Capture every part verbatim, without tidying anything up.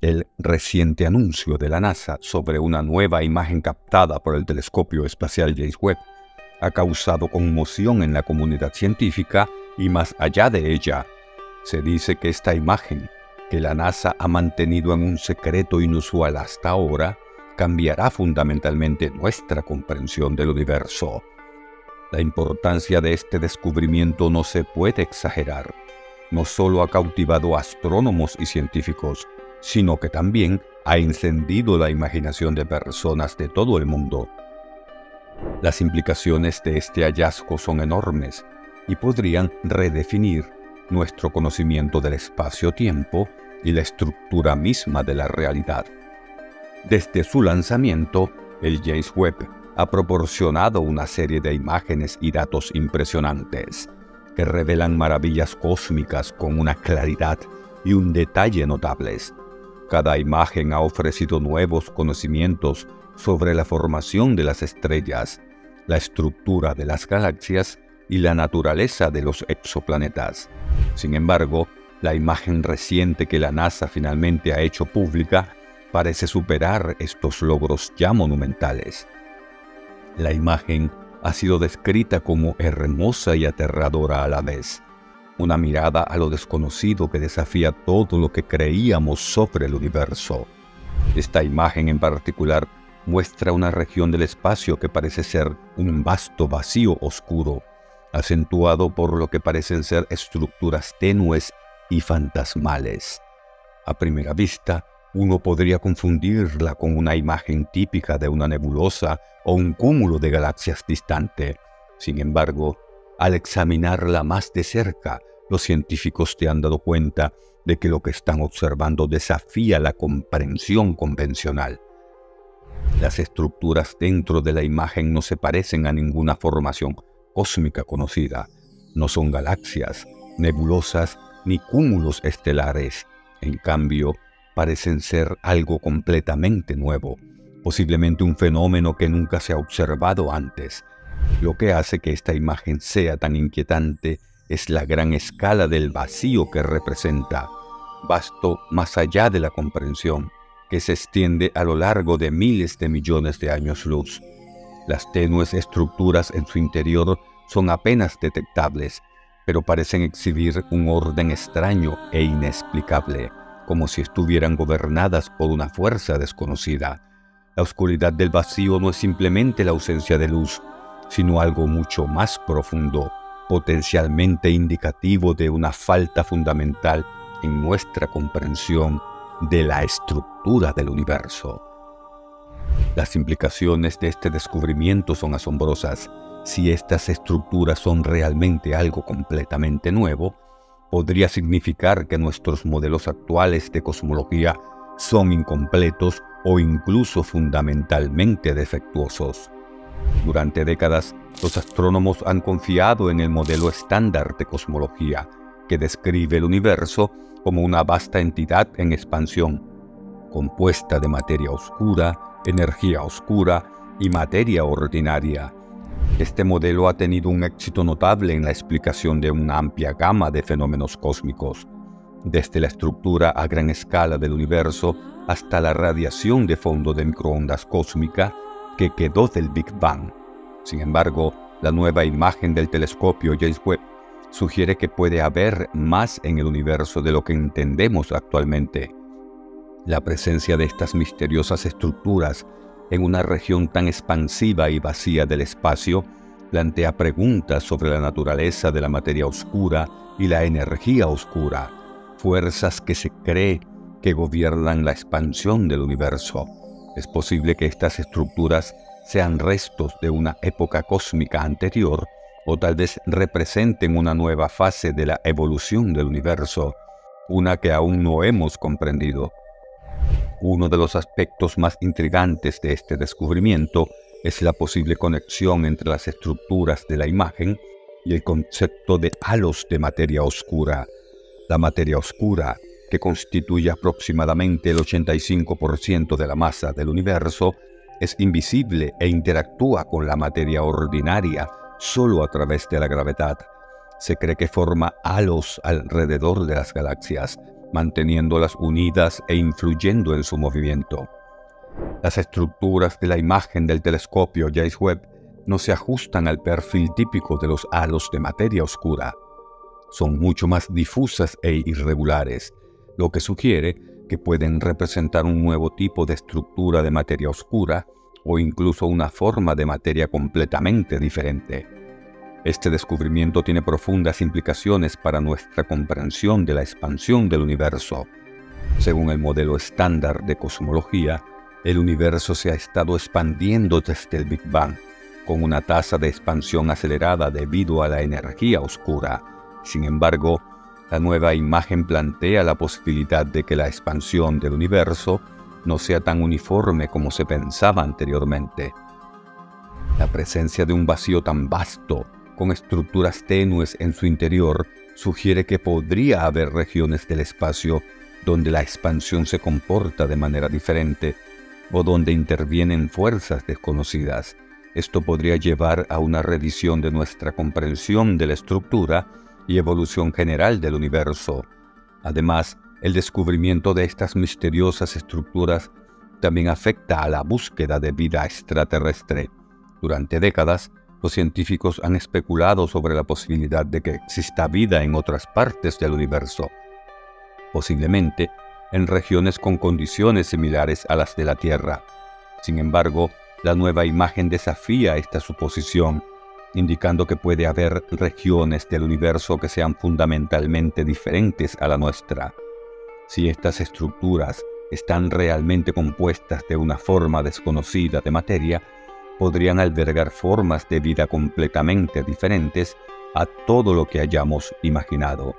El reciente anuncio de la NASA sobre una nueva imagen captada por el telescopio espacial James Webb ha causado conmoción en la comunidad científica y más allá de ella. Se dice que esta imagen, que la NASA ha mantenido en un secreto inusual hasta ahora, cambiará fundamentalmente nuestra comprensión del universo. La importancia de este descubrimiento no se puede exagerar. No solo ha cautivado a astrónomos y científicos, sino que también ha encendido la imaginación de personas de todo el mundo. Las implicaciones de este hallazgo son enormes y podrían redefinir nuestro conocimiento del espacio-tiempo y la estructura misma de la realidad. Desde su lanzamiento, el James Webb ha proporcionado una serie de imágenes y datos impresionantes que revelan maravillas cósmicas con una claridad y un detalle notables. Cada imagen ha ofrecido nuevos conocimientos sobre la formación de las estrellas, la estructura de las galaxias y la naturaleza de los exoplanetas. Sin embargo, la imagen reciente que la NASA finalmente ha hecho pública parece superar estos logros ya monumentales. La imagen ha sido descrita como hermosa y aterradora a la vez, una mirada a lo desconocido que desafía todo lo que creíamos sobre el universo. Esta imagen en particular muestra una región del espacio que parece ser un vasto vacío oscuro, acentuado por lo que parecen ser estructuras tenues y fantasmales. A primera vista, uno podría confundirla con una imagen típica de una nebulosa o un cúmulo de galaxias distante. Sin embargo, al examinarla más de cerca, los científicos se han dado cuenta de que lo que están observando desafía la comprensión convencional. Las estructuras dentro de la imagen no se parecen a ninguna formación cósmica conocida. No son galaxias, nebulosas ni cúmulos estelares. En cambio, parecen ser algo completamente nuevo, posiblemente un fenómeno que nunca se ha observado antes. Lo que hace que esta imagen sea tan inquietante es la gran escala del vacío que representa, vasto más allá de la comprensión, que se extiende a lo largo de miles de millones de años luz. Las tenues estructuras en su interior son apenas detectables, pero parecen exhibir un orden extraño e inexplicable, como si estuvieran gobernadas por una fuerza desconocida. La oscuridad del vacío no es simplemente la ausencia de luz, sino algo mucho más profundo, potencialmente indicativo de una falta fundamental en nuestra comprensión de la estructura del universo. Las implicaciones de este descubrimiento son asombrosas. Si estas estructuras son realmente algo completamente nuevo, podría significar que nuestros modelos actuales de cosmología son incompletos o incluso fundamentalmente defectuosos. Durante décadas, los astrónomos han confiado en el modelo estándar de cosmología, que describe el universo como una vasta entidad en expansión, compuesta de materia oscura, energía oscura y materia ordinaria. Este modelo ha tenido un éxito notable en la explicación de una amplia gama de fenómenos cósmicos, desde la estructura a gran escala del universo hasta la radiación de fondo de microondas cósmica que quedó del Big Bang. Sin embargo, la nueva imagen del telescopio James Webb sugiere que puede haber más en el universo de lo que entendemos actualmente. La presencia de estas misteriosas estructuras en una región tan expansiva y vacía del espacio plantea preguntas sobre la naturaleza de la materia oscura y la energía oscura, fuerzas que se cree que gobiernan la expansión del universo. Es posible que estas estructuras sean restos de una época cósmica anterior o tal vez representen una nueva fase de la evolución del universo, una que aún no hemos comprendido. Uno de los aspectos más intrigantes de este descubrimiento es la posible conexión entre las estructuras de la imagen y el concepto de halos de materia oscura. La materia oscura, que constituye aproximadamente el ochenta y cinco por ciento de la masa del universo, es invisible e interactúa con la materia ordinaria solo a través de la gravedad. Se cree que forma halos alrededor de las galaxias, manteniéndolas unidas e influyendo en su movimiento. Las estructuras de la imagen del telescopio James Webb no se ajustan al perfil típico de los halos de materia oscura. Son mucho más difusas e irregulares, lo que sugiere que pueden representar un nuevo tipo de estructura de materia oscura o incluso una forma de materia completamente diferente. Este descubrimiento tiene profundas implicaciones para nuestra comprensión de la expansión del universo. Según el modelo estándar de cosmología, el universo se ha estado expandiendo desde el Big Bang, con una tasa de expansión acelerada debido a la energía oscura. Sin embargo, la nueva imagen plantea la posibilidad de que la expansión del universo no sea tan uniforme como se pensaba anteriormente. La presencia de un vacío tan vasto, con estructuras tenues en su interior, sugiere que podría haber regiones del espacio donde la expansión se comporta de manera diferente o donde intervienen fuerzas desconocidas. Esto podría llevar a una revisión de nuestra comprensión de la estructura y evolución general del universo. Además, el descubrimiento de estas misteriosas estructuras también afecta a la búsqueda de vida extraterrestre. Durante décadas, los científicos han especulado sobre la posibilidad de que exista vida en otras partes del universo, posiblemente en regiones con condiciones similares a las de la Tierra. Sin embargo, la nueva imagen desafía esta suposición, indicando que puede haber regiones del universo que sean fundamentalmente diferentes a la nuestra. Si estas estructuras están realmente compuestas de una forma desconocida de materia, podrían albergar formas de vida completamente diferentes a todo lo que hayamos imaginado.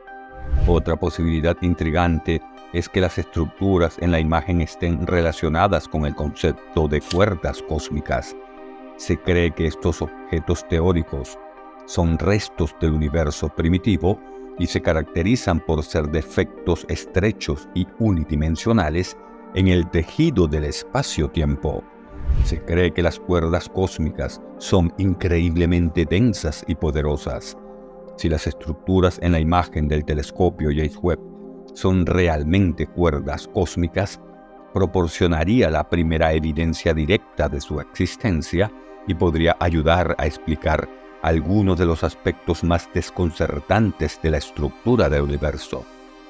Otra posibilidad intrigante es que las estructuras en la imagen estén relacionadas con el concepto de cuerdas cósmicas. Se cree que estos objetos teóricos son restos del universo primitivo y se caracterizan por ser defectos estrechos y unidimensionales en el tejido del espacio-tiempo. Se cree que las cuerdas cósmicas son increíblemente densas y poderosas. Si las estructuras en la imagen del telescopio James Webb son realmente cuerdas cósmicas, proporcionaría la primera evidencia directa de su existencia y podría ayudar a explicar algunos de los aspectos más desconcertantes de la estructura del universo.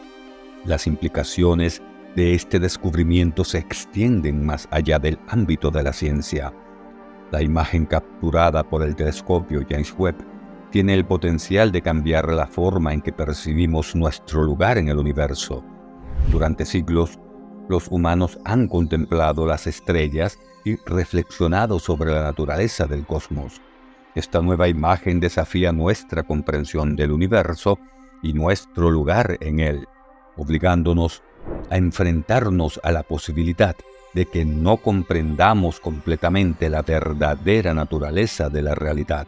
Las implicaciones de este descubrimiento se extienden más allá del ámbito de la ciencia. La imagen capturada por el telescopio James Webb tiene el potencial de cambiar la forma en que percibimos nuestro lugar en el universo. Durante siglos, los humanos han contemplado las estrellas y reflexionado sobre la naturaleza del cosmos. Esta nueva imagen desafía nuestra comprensión del universo y nuestro lugar en él, obligándonos a enfrentarnos a la posibilidad de que no comprendamos completamente la verdadera naturaleza de la realidad.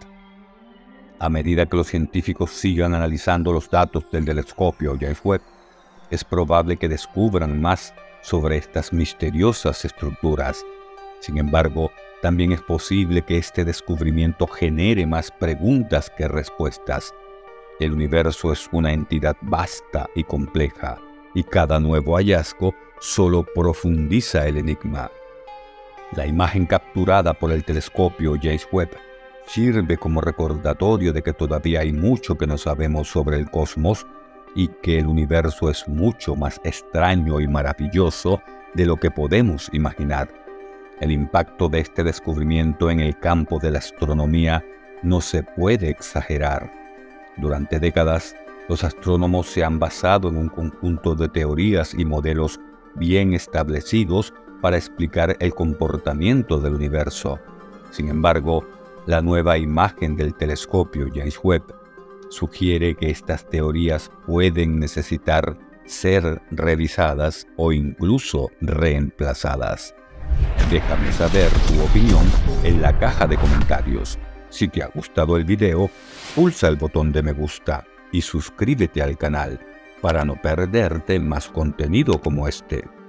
A medida que los científicos sigan analizando los datos del telescopio James Webb, es probable que descubran más sobre estas misteriosas estructuras. Sin embargo, también es posible que este descubrimiento genere más preguntas que respuestas. El universo es una entidad vasta y compleja, y cada nuevo hallazgo solo profundiza el enigma. La imagen capturada por el telescopio James Webb sirve como recordatorio de que todavía hay mucho que no sabemos sobre el cosmos y que el universo es mucho más extraño y maravilloso de lo que podemos imaginar. El impacto de este descubrimiento en el campo de la astronomía no se puede exagerar. Durante décadas, los astrónomos se han basado en un conjunto de teorías y modelos bien establecidos para explicar el comportamiento del universo. Sin embargo, la nueva imagen del telescopio James Webb sugiere que estas teorías pueden necesitar ser revisadas o incluso reemplazadas. Déjame saber tu opinión en la caja de comentarios. Si te ha gustado el video, pulsa el botón de me gusta y suscríbete al canal para no perderte más contenido como este.